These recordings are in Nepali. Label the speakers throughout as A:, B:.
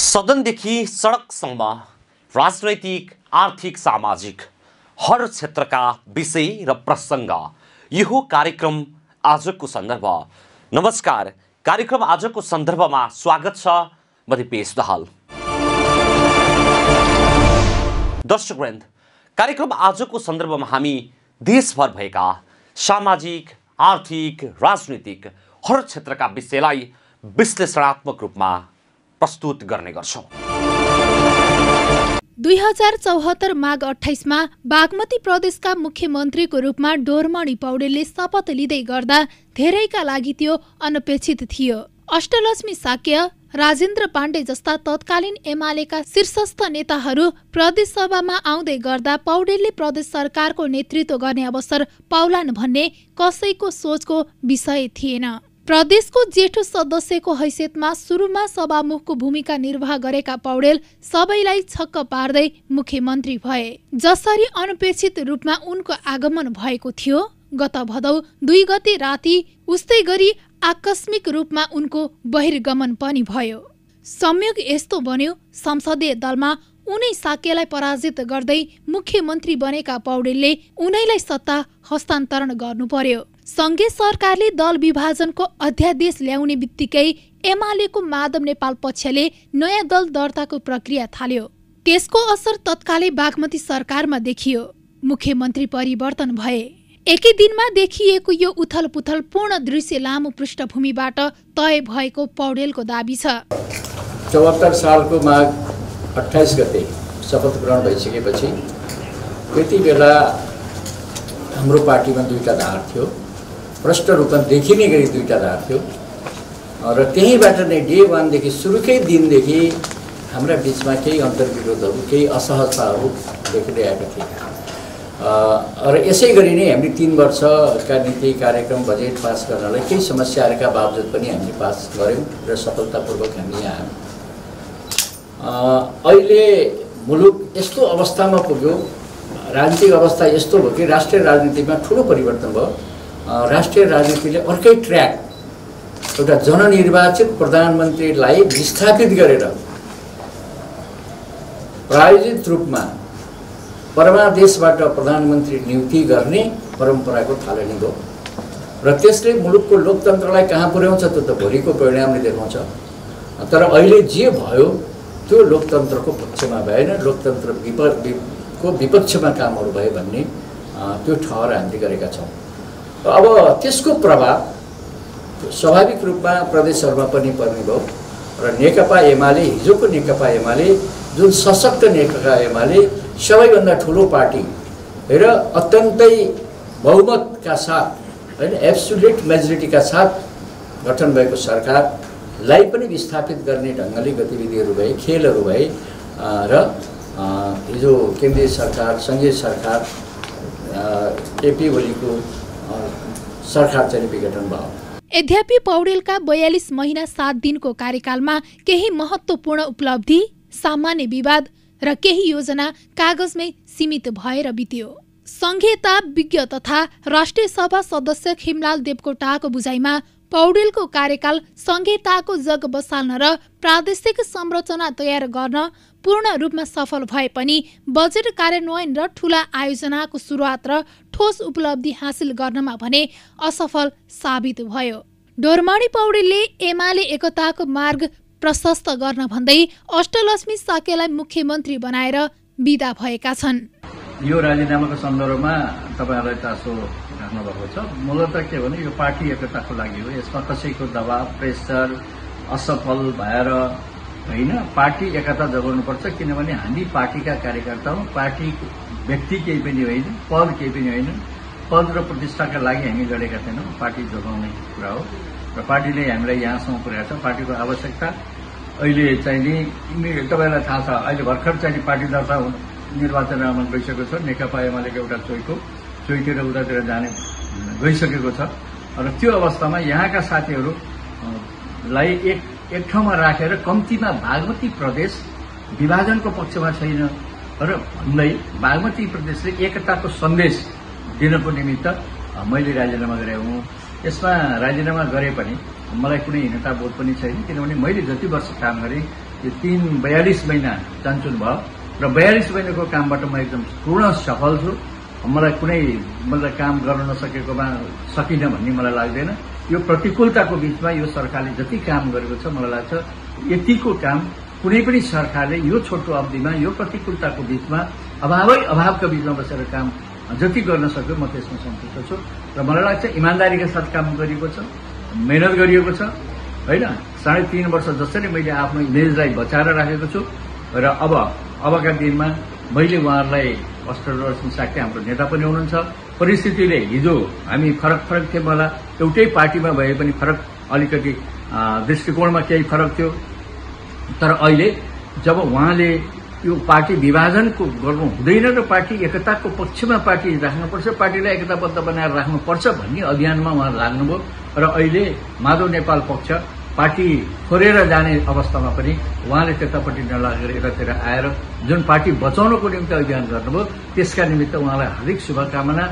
A: सदनदेखि सडकसम्म राजनैतिक, आर्थिक, सामाजिक हर क्षेत्रका विषय र प्रसङ्ग यो कार्यक्रम आजको सन्दर्भ। नमस्कार, कार्यक्रम आजको सन्दर्भमा स्वागत छ। म दिपेश दाहाल। दर्शकवृन्द, कार्यक्रम आजको सन्दर्भमा हामी देशभर भएका सामाजिक, आर्थिक, राजनीतिक हर क्षेत्रका विषयलाई विश्लेषणात्मक रूपमा प्रस्तुत गर्ने गर्छौं।
B: 2074 माघ 28 मा बागमती प्रदेशका मुख्यमन्त्रीको रूपमा डोरमणि पौडेलले शपथ लिँदै गर्दा धेरैका लागि त्यो अनपेक्षित थियो। अष्टलक्ष्मी साक्य, राजेन्द्र पाण्डे जस्ता तत्कालीन एमालेका शीर्षस्थ नेताहरू प्रदेश सभामा आउँदै गर्दा पौडेलले प्रदेश सरकारको नेतृत्व गर्ने अवसर पाउलान् भन्ने कसैको सोचको विषय थिएन। प्रदेशको जेठो सदस्यको हैसियतमा सुरुमा सभामुखको भूमिका निर्वाह गरेका पौडेल सबैलाई छक्क पार्दै मुख्यमन्त्री भए। जसरी अनपेक्षित रूपमा उनको आगमन भएको थियो गत भदौ 2 गते राति, उस्तै गरी आकस्मिक रूपमा उनको बहिर्गमन पनि भयो। संयोग यस्तो बन्यो, संसदीय दलमा उनै साक्यलाई पराजित गर्दै मुख्यमन्त्री बनेका पौडेलले उनैलाई सत्ता हस्तान्तरण गर्नु पर्यो। संघीय सरकारले दल विभाजनको अध्यादेश ल्याउने बित्तिकै एमालेको माधव नेपाल पक्षले नयाँ दल दर्ताको प्रक्रिया थाल्यो। त्यसको असर तत्कालै बागमती सरकारमा देखियो। मुख्यमन्त्री परिवर्तन भए। एकै दिनमा देखिएको यो उथलपुथल पूर्ण दृश्य लामो पृष्ठभूमिबाट तय भएको पौडेलको दाबी छ।
C: 74 सालको माघ 28 गते शपथ ग्रहण भइसकेपछि त्यति बेला हाम्रो पार्टीमा दुईटा धार थियो। प्रष्ट रूपमा देखिने गरी दुईटा धार थियो र त्यहीबाट नै डे 1 देखि सुरुकै दिनदेखि हाम्रा बिचमा केही अन्तर्विरोधहरू, केही असहजताहरू देखिँदै आएका थिए। र यसै गरी नै हामीले 3 वर्षका नीति कार्यक्रम बजेट पास गर्नलाई केही समस्याहरूका बावजुद पनि हामीले पास गऱ्यौँ र सफलतापूर्वक हामी यहाँ आयौँ। अहिले मुलुक यस्तो अवस्थामा पुग्यो, राजनीतिक अवस्था यस्तो भयो कि राष्ट्रिय राजनीतिमा ठुलो परिवर्तन भयो। राष्ट्रिय राजनीतिले अर्कै ट्र्याक, एउटा जननिर्वाचित प्रधानमन्त्रीलाई विस्थापित गरेर प्रायोजित रूपमा परमादेशबाट प्रधानमन्त्री नियुक्ति गर्ने परम्पराको थालनी भयो र त्यसले मुलुकको लोकतन्त्रलाई कहाँ पुर्याउँछ त्यो त भोलिको परिणामले देखाउँछ। तर अहिले जे भयो त्यो लोकतन्त्रको पक्षमा भएन, लोकतन्त्रको विपक्षमा कामहरू भयो भन्ने त्यो ठहर हामीले गरेका छौँ। अब त्यसको प्रभाव स्वाभाविक रूपमा प्रदेशहरूमा पनि पर्ने भयो र नेकपा एमाले, हिजोको नेकपा एमाले, जुन सशक्त नेकपा एमाले, सबैभन्दा ठुलो पार्टी र अत्यन्तै बहुमतका साथ, होइन, एब्सोल्युट मेजोरिटीका साथ गठन भएको सरकारलाई पनि विस्थापित गर्ने ढङ्गले गतिविधिहरू भए, खेलहरू भए र हिजो केन्द्रीय सरकार, सङ्घीय सरकार, केपी ओलीको सरकार चाहिँ विघटन भयो।
B: यद्यपि पौडेलका 42 महिना 7 दिनको कार्यकालमा केही महत्त्वपूर्ण उपलब्धि, सामान्य विवाद र केही योजना कागजमै सीमित भएर बित्यो। संघीयता विज्ञ तथा राष्ट्रिय सभा सदस्य खिमलाल देवकोटाको बुझाइमा पौडेलको कार्यकाल संघीयताको जग बसाल्न र प्रादेशिक संरचना तयार गर्न पूर्ण रूपमा सफल भए पनि बजेट कार्यान्वयन र ठूला आयोजनाको सुरुवात र ठोस उपलब्धि हासिल गर्नमा भने असफल साबित भयो। डोरमणि पौडेलले एमाले एकताको मार्ग प्रशस्त गर्न भन्दै अष्टलक्ष्मी साक्यलाई मुख्यमन्त्री बनाएर बिदा भएका छन्।
C: यो राजीनामाको सन्दर्भमा तपाईहरुलाई चासो राख्नु भएको छ। मूलत के भने यो पार्टी एकताको लागि हो। यसमा कसैको दबाव, प्रेसर, असफल भएर होइन, पार्टी एकता जगाउनुपर्छ। किनभने हामी पार्टीका कार्यकर्ता हौं। पार्टी व्यक्ति केही पनि होइन, पद केही पनि होइन। पद र प्रतिष्ठाका लागि हामी लडेका छैनौं। पार्टी जोगाउने कुरा हो र पार्टीले हामीलाई यहाँसम्म पुर्याएको छ। पार्टीको आवश्यकता अहिले चाहिँ नि तपाईलाई थाहा छ, अहिले भर्खर चाहिँ पार्टी दर्ता निर्वाचनमा गइसकेको छ। नेकपा एमालेको एउटा चोइटेर उतातिर जाने गइसकेको छ र त्यो अवस्थामा यहाँका साथीहरूलाई एक ठाउँमा राखेर कम्तीमा बागमती प्रदेश विभाजनको पक्षमा छैन र भन्दै बागमती प्रदेशले एकताको सन्देश दिनको निमित्त मैले राजीनामा गरेको हुँ। यसमा राजीनामा गरे पनि मलाई कुनै हीनता बोध पनि छैन। किनभने मैले जति वर्ष काम गरेँ यो 42 महिना चान्चुन भयो र 42 महिनाको कामबाट म एकदम पूर्ण सफल छु। मलाई कुनै काम गर्न नसकेकोमा सकिन भन्ने मलाई लाग्दैन। यो प्रतिकूलताको बीचमा यो सरकारले जति काम गरेको छ मलाई लाग्छ यतिको काम कुनै पनि सरकारले यो छोटो अवधिमा यो प्रतिकूलताको बीचमा अभावका बीचमा बसेर काम जति गर्न सक्यो म त्यसमा सन्तुष्ट छु र मलाई लाग्छ इमान्दारीका साथ काम गरिएको छ, मेहनत गरिएको छ हैन। 3.5 वर्ष जसरी मैले आफ्नो इमेजलाई बचाएर राखेको छु र अबका दिनमा मैले उहाँहरूलाई अष्टलक्ष्मी साक्य हाम्रो नेता पनि हुनुहुन्छ। परिस्थितिले हिजो हामी फरक थियौँ होला, एउटै पार्टीमा भए पनि फरक अलिकति दृष्टिकोणमा केही फरक थियो, तर अहिले जब उहाँले यो पार्टी विभाजनको गर्नु हुँदैन र पार्टी एकताको पक्षमा पार्टी राख्नुपर्छ, पार्टीलाई एकताबद्ध बनाएर राख्नुपर्छ भन्ने अभियानमा उहाँ लाग्नुभयो र अहिले माधव नेपाल पक्ष पार्टी छोडेर जाने अवस्थामा पनि उहाँले त्यतापट्टि नलागेर यतातिर आएर जुन पार्टी बचाउनको निम्ति अभियान गर्नुभयो त्यसका निमित्त उहाँलाई हार्दिक शुभकामना,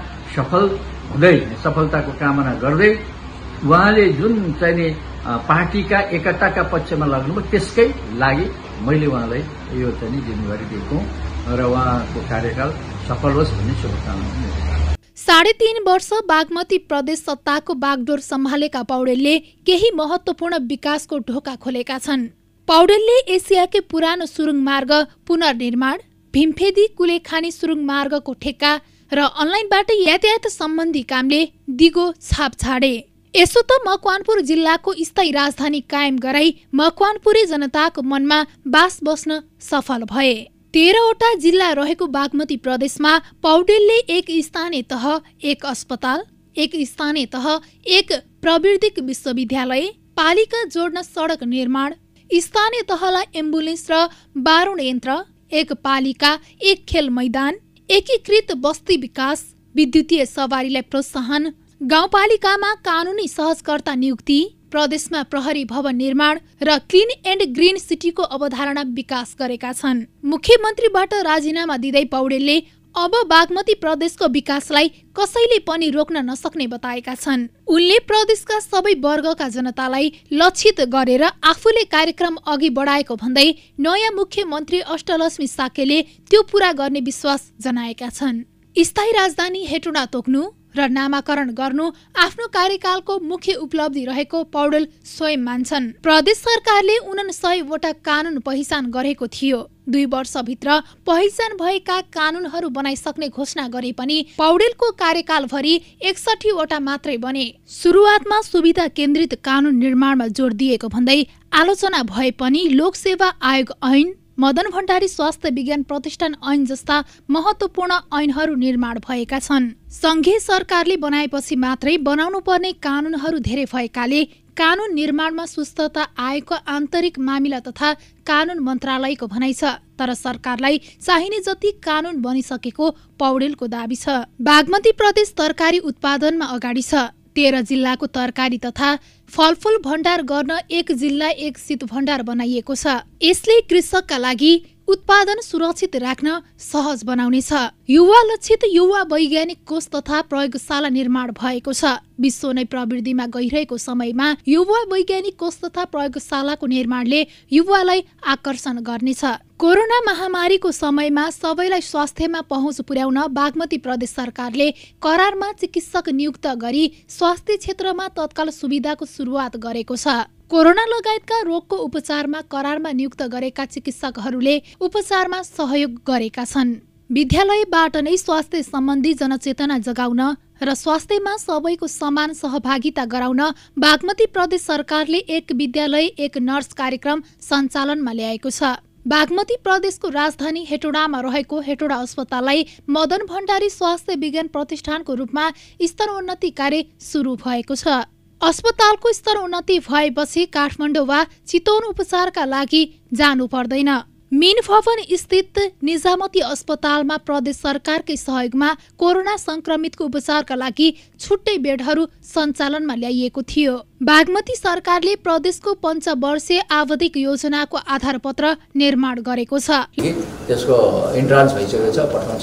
C: सफलताको कामना गर्दै उहाँले जुन चाहिँ पार्टीका एकताका पक्षमा लाग्नुभयो त्यसकै लागि मैले उहाँलाई यो चाहिँ जिम्मेवारी दिएको र उहाँको कार्यकाल सफल होस् भन्ने शुभकामना।
B: 3.5 वर्ष बागमती प्रदेश सत्ताको बागडोर सम्हालेका पौडेलले केही महत्वपूर्ण विकासको ढोका खोलेका छन्। पौडेलले एसियाकै पुरानो सुरुङ मार्ग पुनर्निर्माण, भीमफेदी कुलेखानी सुरुङ मार्गको ठेक्का र अनलाइनबाट यातायात सम्बन्धी कामले दिगो छाप छाडे। यसो त मकवानपुर जिल्लाको स्थायी राजधानी कायम गराई मकवानपुरी जनताको मनमा बास बस्न सफल भए। 13वटा जिल्ला रहेको बागमती प्रदेशमा पौडेलले एक स्थानीय तह, एक अस्पताल, एक स्थानीय तह, एक प्राविधिक विश्वविद्यालय, पालिका जोड्न सडक निर्माण, स्थानीय तहलाई एम्बुलेन्स र बारुण यन्त्र, एक पालिका, एक खेल मैदान, एकीकृत बस्ती विकास, विद्युतीय सवारीलाई प्रोत्साहन, गाउँपालिकामा कानूनी सहजकर्ता नियुक्ति, प्रदेशमा प्रहरी भवन निर्माण र क्लिन एन्ड ग्रीन सिटीको अवधारणा विकास गरेका छन्। मुख्यमन्त्रीबाट राजीनामा दिँदै पौडेलले अब बागमती प्रदेशको विकासलाई कसैले पनि रोक्न नसक्ने बताएका छन्। उनले प्रदेशका सबै वर्गका जनतालाई लक्षित गरेर आफूले कार्यक्रम अघि बढाएको भन्दै नयाँ मुख्यमन्त्री अष्टलक्ष्मी साक्यले त्यो पूरा गर्ने विश्वास जनाएका छन्। स्थायी राजधानी हेटौडा तोक्नु र नामाकरण गर्नु आफ्नो कार्यकालको मुख्य उपलब्धि रहेको पौडेल स्वयं मान्छन्। प्रदेश सरकारले 49वटा कानून पहिचान गरेको थियो। 2 वर्षभित्र पहिचान भएका कानूनहरू बनाइसक्ने घोषणा गरे पनि पौडेलको कार्यकालभरि 61वटा मात्रै बने। सुरुवातमा सुविधा केन्द्रित कानून निर्माणमा जोड दिएको भन्दै आलोचना भए पनि लोकसेवा आयोग ऐन, मदन भण्डारी स्वास्थ्य विज्ञान प्रतिष्ठान ऐन जस्ता महत्वपूर्ण ऐनहरू निर्माण भएका छन्। संघीय सरकारले बनाएपछि मात्रै बनाउनु पर्ने कानूनहरू धेरै भएकाले कानून निर्माणमा सुस्तता आएको आन्तरिक मामिला तथा कानून मन्त्रालयको भनाइ छ। तर सरकारलाई चाहिने जति कानून बनिसकेको पौडेलको दाबी छ। बागमती प्रदेश तरकारी उत्पादनमा अगाडि छ। 13 जिल्लाको तरकारी तथा फलफूल भण्डार गर्न एक जिल्ला एक शीत भण्डार बनाइएको छ। यसले कृषकका लागि उत्पादन सुरक्षित राख्न सहज बनाउनेछ। युवा लक्षित युवा वैज्ञानिक कोष तथा प्रयोगशाला निर्माण भएको छ। विश्व नै प्रवृत्तिमा गइरहेको समयमा युवा वैज्ञानिक कोष तथा प्रयोगशालाको निर्माणले युवालाई आकर्षण गर्नेछ। कोरोना महामारीको समयमा सबैलाई स्वास्थ्यमा पहुँच पुर्याउन बागमती प्रदेश सरकारले करारमा चिकित्सक नियुक्त गरी स्वास्थ्य क्षेत्रमा तत्काल सुविधाको सुरुवात गरेको छ। कोरोना लगायतका रोगको उपचारमा करारमा नियुक्त गरेका चिकित्सकहरूले उपचारमा सहयोग गरेका छन्। विद्यालयबाट नै स्वास्थ्य सम्बन्धी जनचेतना जगाउन र स्वास्थ्यमा सबैको समान सहभागिता गराउन बागमती प्रदेश सरकारले एक विद्यालय एक नर्स कार्यक्रम सञ्चालनमा ल्याएको छ। बागमती प्रदेशको राजधानी हेटौडामा रहेको हेटौडा अस्पताललाई मदन भण्डारी स्वास्थ्य विज्ञान प्रतिष्ठानको रूपमा स्तरोन्नति कार्य सुरु भएको छ। अस्पतालको स्तरोन्नति भएपछि काठमाडौँ वा चितवन उपचारका लागि जानु पर्दैन। मीन भवन स्थित निजामती अस्पतालमा प्रदेश सरकारकै सहयोगमा कोरोना संक्रमितको उपचारका लागि छुट्टै बेडहरू सञ्चालनमा ल्याइएको थियो। बागमती सरकारले प्रदेशको 5 वर्षीय आवधिक योजनाको आधारपत्र निर्माण गरेको छ।
C: त्यसको इन्ट्रान्स भइसकेको छ, पठाउँछ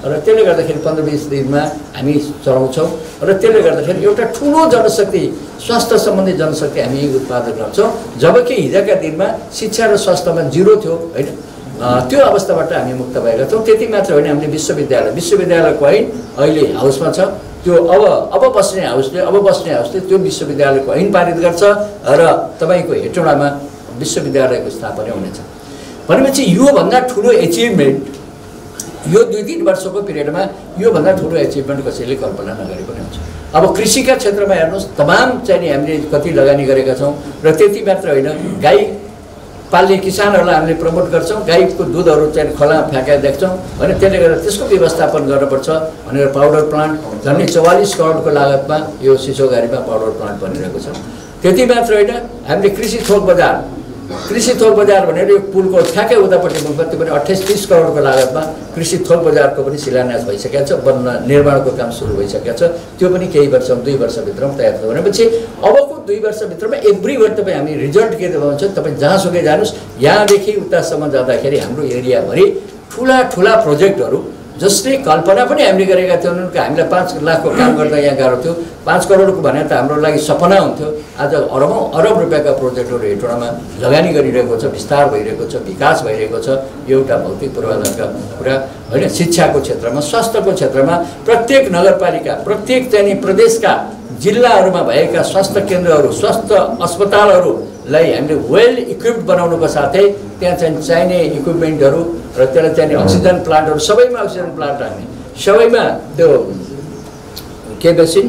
C: र त्यसले गर्दाखेरि 15-20 दिनमा हामी चलाउँछौँ र त्यसले गर्दाखेरि एउटा ठुलो जनशक्ति स्वास्थ्य सम्बन्धी जनशक्ति हामी उत्पादन गर्छौँ। जबकि हिजोका दिनमा शिक्षा र स्वास्थ्यमा जिरो थियो होइन, त्यो अवस्थाबाट हामी मुक्त भएका छौँ। त्यति मात्र होइन, हामीले विश्वविद्यालयको ऐन अहिले हाउसमा छ, त्यो अब बस्ने हाउसले त्यो विश्वविद्यालयको ऐन पारित गर्छ र तपाईँको हेटौडामा विश्वविद्यालयको स्थापना हुनेछ। भनेपछि योभन्दा ठुलो एचिभमेन्ट यो 2-3 वर्षको पिरियडमा योभन्दा ठुलो एचिभमेन्ट कसैले कल्पना नगरे पनि हुन्छ। अब कृषिका क्षेत्रमा हेर्नुहोस्, तमाम चाहिँ हामीले कति लगानी गरेका छौँ र त्यति मात्र होइन, गाई पाल्ने किसानहरूलाई हामीले प्रमोट गर्छौँ, गाईको दुधहरू चाहिँ खोला फ्याँकेर देख्छौँ होइन। त्यसले गर्दा त्यसको व्यवस्थापन गर्नुपर्छ भनेर पाउडर प्लान्ट झन्डै 44 करोडको लागतमा यो सिसोघारीमा पाउडर प्लान्ट बनिरहेको छ। त्यति मात्र होइन, हामीले कृषि थोक बजार भनेर यो पुलको ठ्याक्कै उतापट्टि मुखमा त्यो पनि 28-30 करोडको लागतमा कृषि थोक बजारको पनि शिलान्यास भइसकेको छ, निर्माणको काम सुरु भइसकेको छ। त्यो पनि केही वर्ष 2 वर्षभित्रमा तयार हुन्छ। भनेपछि अबको 2 वर्षभित्रमा एभ्रिवेयर तपाईँ हामी रिजल्ट के देखाउँछ, तपाईँ जहाँसुकै जानुहोस्, यहाँदेखि उतासम्म जाँदाखेरि हाम्रो एरियाभरि ठुला प्रोजेक्टहरू जसले कल्पना पनि हामीले गरेका थियौँ। हामीलाई 5 लाखको काम गर्दा यहाँ गाह्रो थियो, 5 करोडको भने त हाम्रो लागि सपना हुन्थ्यो। आज अरब रुपियाँका प्रोजेक्टहरू हेटौडामा लगानी गरिरहेको छ, विस्तार भइरहेको छ, विकास भइरहेको छ। यो एउटा भौतिक पूर्वाधारका कुरा होइन। शिक्षाको क्षेत्रमा, स्वास्थ्यको क्षेत्रमा प्रत्येक नगरपालिका, प्रत्येक चाहिँ प्रदेशका जिल्लाहरूमा भएका स्वास्थ्य केन्द्रहरू, स्वास्थ्य अस्पतालहरूलाई हामीले वेल इक्विप्ड बनाउनुको साथै त्यहाँ चाहिँ चाहिने इक्विपमेन्टहरू र त्यसलाई चाहिने अक्सिजन प्लान्टहरू, सबैमा अक्सिजन प्लान्ट राख्ने, सबैमा त्यो के मेसिन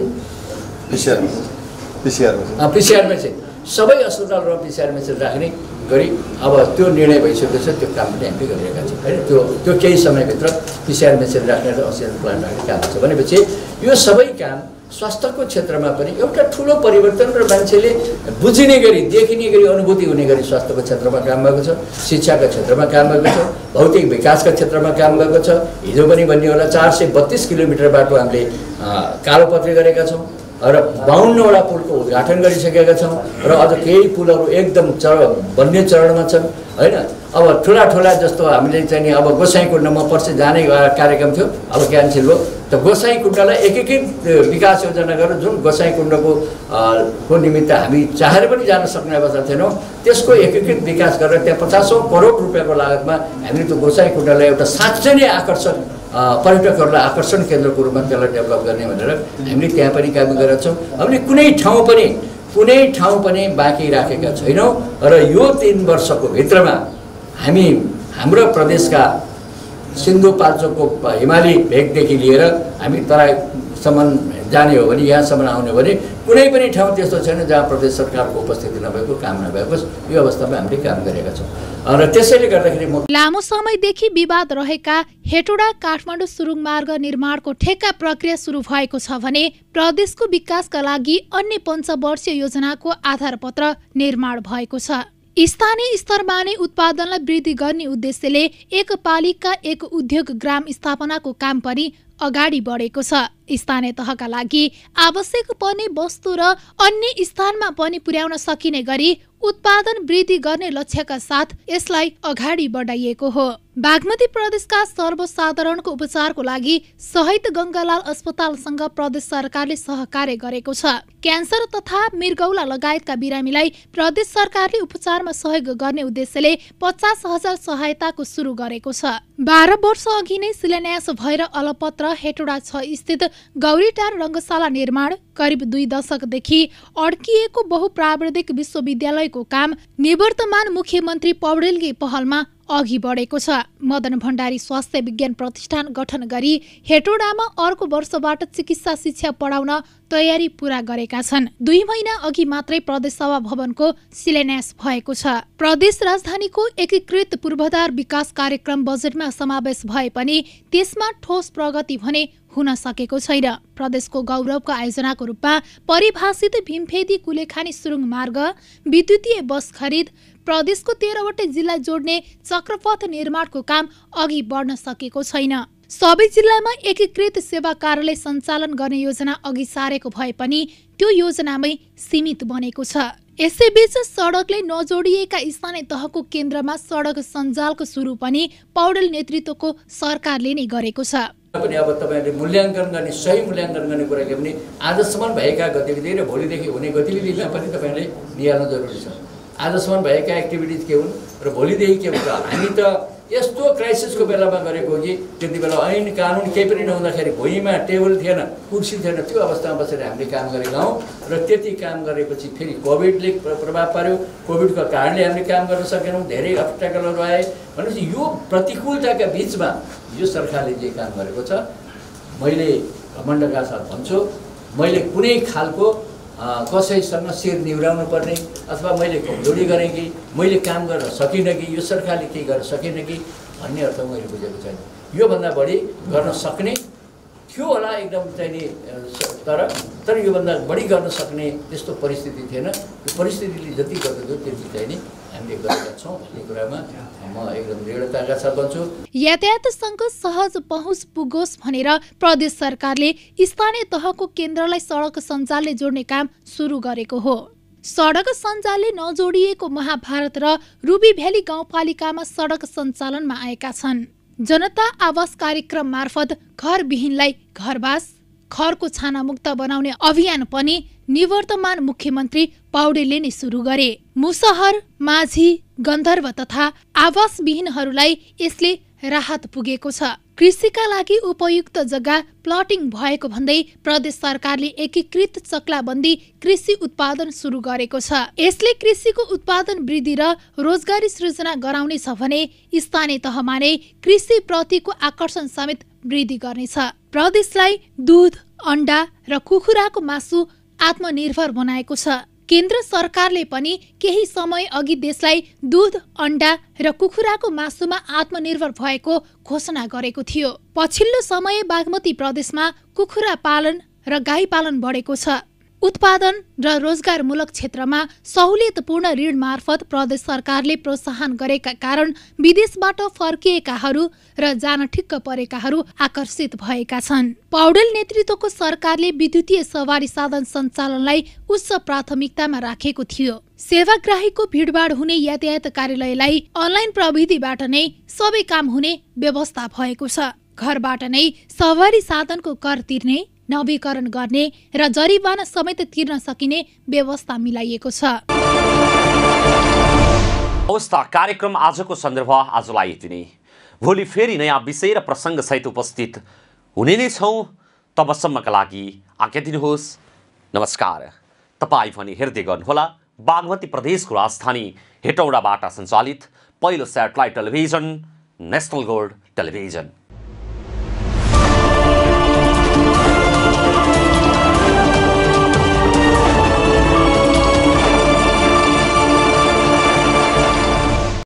C: पिसिआर मेसिन सबै अस्पतालहरूमा पिसिआर मेसिन राख्ने गरी अब त्यो निर्णय भइसकेको छ। त्यो काम पनि हामीले गरिरहेका छौँ होइन। त्यो केही समयभित्र पिसिआर मेसिन राख्ने र अक्सिजन प्लान्ट राख्ने काम छ। भनेपछि यो सबै काम स्वास्थ्यको क्षेत्रमा पनि एउटा ठुलो परिवर्तन र मान्छेले बुझिने गरी, देखिने गरी, अनुभूति हुने गरी स्वास्थ्यको क्षेत्रमा काम भएको छ, शिक्षाका क्षेत्रमा काम भएको छ, भौतिक विकासका क्षेत्रमा काम भएको छ। हिजो पनि भन्ने होला 432 किलोमिटर बाटो हामीले कालोपत्री गरेका छौँ र 52वटा पुलको उद्घाटन गरिसकेका छौँ र अझ केही पुलहरू एकदम बन्ने चरणमा छन् होइन। अब ठुला जस्तो हामीले चाहिँ अब गोसाइँकुण्डमा पर्सि जाने कार्यक्रम थियो, अब क्यान्सल भयो। त गोसाइँकुण्डलाई एक विकास योजना गरेर जुन गोसाइँकुण्डको निमित्त हामी चाहेर पनि जान सक्ने अवस्था थिएनौँ, त्यसको एकीकृत विकास गरेर त्यहाँ 50 करोड रुपियाँको लागतमा हामीले त्यो गोसाइँकुण्डलाई एउटा साँच्चै नै आकर्षक पर्यटकहरूलाई आकर्षण केन्द्रको रूपमा त्यसलाई डेभलप गर्ने भनेर हामीले त्यहाँ पनि काम गरेका छौँ। हामीले कुनै ठाउँ पनि बाँकी राखेका छैनौँ र यो 3 वर्षको भित्रमा हामी हाम्रो प्रदेशका सिन्धुपाल्चोकको हिमाली भेगदेखि लिएर हामी तराईसम्म जाने हो भने, यहाँसम्म आउने हो भने कुनै पनि ठाउँ त्यस्तो छैन जहाँ प्रदेश सरकारको उपस्थिति नभएको, काम नभएको। यो अवस्थामा हामीले काम गरेका छौँ र त्यसैले गर्दाखेरि
B: लामो समयदेखि विवाद रहेका हेटौडा काठमाडौँ सुरुङ मार्ग निर्माणको ठेक्का प्रक्रिया सुरु भएको छ भने प्रदेशको विकासका लागि अन्य 5 वर्षीय योजनाको आधारपत्र निर्माण भएको छ। स्थानीय स्तरमा नै उत्पादनलाई वृद्धि गर्ने उद्देश्यले एक पालिका एक उद्योग ग्राम स्थापनाको काम पनि अगाडि बढेको छ। स्थानीय तहका लागि आवश्यक पर्ने वस्तु र अन्य स्थानमा पनि पुर्याउन सकिने गरी उत्पादन वृद्धि गर्ने लक्ष्यका साथ यसलाई अगाडि बढाइएको हो। बागमती प्रदेशका सर्वसाधारणको उपचारको लागि शहीद गङ्गालाल अस्पतालसँग प्रदेश सरकारले सहकार्य गरेको छ। क्यान्सर तथा मृगौला लगायतका बिरामीलाई प्रदेश सरकारले उपचारमा सहयोग गर्ने उद्देश्यले 50,000 सहायताको सुरु गरेको छ। 12 वर्ष अघि नै शिलान्यास भएर अलपत्र हेटौडा 6 स्थित गौरीटार रङ्गशाला निर्माण करिब 2 दशकदेखि अड्किएको बहुप्राविधिक विश्वविद्यालयको काम निवर्तमान मुख्यमन्त्री पौडेलकी पहलमा अघि बढेको छ। मदन भण्डारी स्वास्थ्य विज्ञान प्रतिष्ठान गठन गरी हेटौडामा अर्को वर्षबाट चिकित्सा शिक्षा पढाउन तयारी पूरा गरेका छन्। 2 महिना अघि मात्रै प्रदेश सभा भवनको शिलान्यास भएको छ। प्रदेश राजधानीको एकीकृत पूर्वाधार विकास कार्यक्रम बजेटमा समावेश भए पनि त्यसमा ठोस प्रगति भने हुन सकेको छैन। प्रदेशको गौरवको आयोजनाको रूपमा परिभाषित भीमफेदी कुलेखानी सुरुङ मार्ग, विद्युतीय बस खरिद, प्रदेशको 13वटै जिल्ला जोड्ने चक्रपथ निर्माणको काम अघि बढ्न सकेको छैन। सबै जिल्लामा एकीकृत सेवा कार्यालय सञ्चालन गर्ने योजना अघि सारेको भए पनि त्यो योजनामै सीमित बनेको छ। यसैबीच सडकले नजोडिएका स्थानीय तहको केन्द्रमा सडक सञ्जालको सुरु पनि पौडेल नेतृत्वको सरकारले नै गरेको छ।
C: पनि अब तपाईँले मूल्याङ्कन गर्ने, सही मूल्याङ्कन गर्ने कुरा के भने आजसम्म भएका गतिविधि र भोलिदेखि हुने गतिविधिमा पनि तपाईँले निहाल्न जरुरी छ। आजसम्म भएका एक्टिभिटिज के हुन् र भोलिदेखि के हुन्छ। हामी त यस्तो क्राइसिसको बेलामा गरेको कि त्यति बेला ऐन कानुन केही पनि नहुँदाखेरि भुइँमा टेबल थिएन, कुर्सी थिएन, त्यो अवस्थामा बसेर हामीले काम गरेका हौँ र त्यति काम गरेपछि फेरि कोभिडले प्रभाव पार्यो। कोभिडको कारणले हामीले काम गर्न सकेनौँ, धेरै अब्स्ट्याकलहरू आए। भनेपछि यो प्रतिकूलताका बिचमा यो सरकारले जे काम गरेको छ, मैले घमण्डका साथ भन्छु, मैले कुनै खालको कसैसँग शिर निहुराउनु पर्ने अथवा मैले कमजोरी गरेँ कि मैले काम गर्न सकिनँ कि यो सरकारले केही गर्न सकेन कि भन्ने अर्थ मैले बुझेको छैन। योभन्दा बढी गर्न सक्ने थियो होला एकदम चाहिँ नि, तर योभन्दा बढी गर्न सक्ने त्यस्तो परिस्थिति थिएन। यो परिस्थितिले जति गर्दथ्यो त्यति चाहिँ नि हामीले गरेका छौँ भन्ने कुरामा म एकदम दृढताका साथ भन्छु।
B: यातायातसँग सहज पहुँच पुगोस् भनेर प्रदेश सरकारले स्थानीय तहको केन्द्रलाई सडक सञ्जालले जोड्ने काम सुरु गरेको हो। सडक सञ्जालले नजोडिएको महाभारत र रुबी भ्याली गाउँपालिकामा सडक सञ्चालनमा आएका छन्। जनता आवास कार्यक्रम मार्फत घरविहीनलाई घरवास, खरको छाना मुक्त बनाउने अभियान पनि निवर्तमान मुख्यमन्त्री पौडेलले नै सुरु गरे। मुसहर, माझी, गन्धर्व तथा आवासविहीनहरूलाई यसले राहत पुगेको छ। कृषिका लागि उपयुक्त जग्गा प्लटिङ भएको भन्दै प्रदेश सरकारले एकीकृत चक्लाबन्दी कृषि उत्पादन सुरु गरेको छ। यसले कृषिको उत्पादन वृद्धि र रोजगारी सृजना गराउनेछ भने स्थानीय तहमा नै कृषि प्रतिको आकर्षण समेत वृद्धि गर्नेछ। प्रदेशलाई दूध, अण्डा र कुखुराको मासु आत्मनिर्भर बनाएको छ। केन्द्र सरकारले पनि केही समय अघि देशलाई दूध, अण्डा र कुखुराको मासुमा आत्मनिर्भर भएको घोषणा गरेको थियो। पछिल्लो समय बागमती प्रदेशमा कुखुरा पालन र गाई पालन बढेको छ। उत्पादन र रोजगारमूलक क्षेत्रमा सहुलियतपूर्ण ऋण मार्फत प्रदेश सरकारले प्रोत्साहन गरेका कारण विदेशबाट फर्किएकाहरू र जान ठिक्क परेकाहरू आकर्षित भएका छन्। पौडेल नेतृत्वको सरकारले विद्युतीय सवारी साधन सञ्चालनलाई उच्च प्राथमिकतामा राखेको थियो। सेवाग्राहीको भिडभाड हुने यातायात कार्यालयलाई अनलाइन प्रविधिबाट नै सबै काम हुने व्यवस्था भएको छ। घरबाट नै सवारी साधनको कर तिर्ने, नवीकरण गर्ने र जरिवाना समेत तिर्न सकिने व्यवस्था मिलाइएको छ।
A: अवस्था कार्यक्रम आजको सन्दर्भ आजलाई यति नै। भोलि फेरि नयाँ विषय र प्रसङ्ग सहित उपस्थित हुने नै छौँ। तबसम्मका लागि आज्ञा दिनुहोस्। नमस्कार। तपाईँ पनि हेर्दै गर्नुहोला बागमती प्रदेशको राजधानी हेटौडाबाट सञ्चालित पहिलो satellite television national gold television.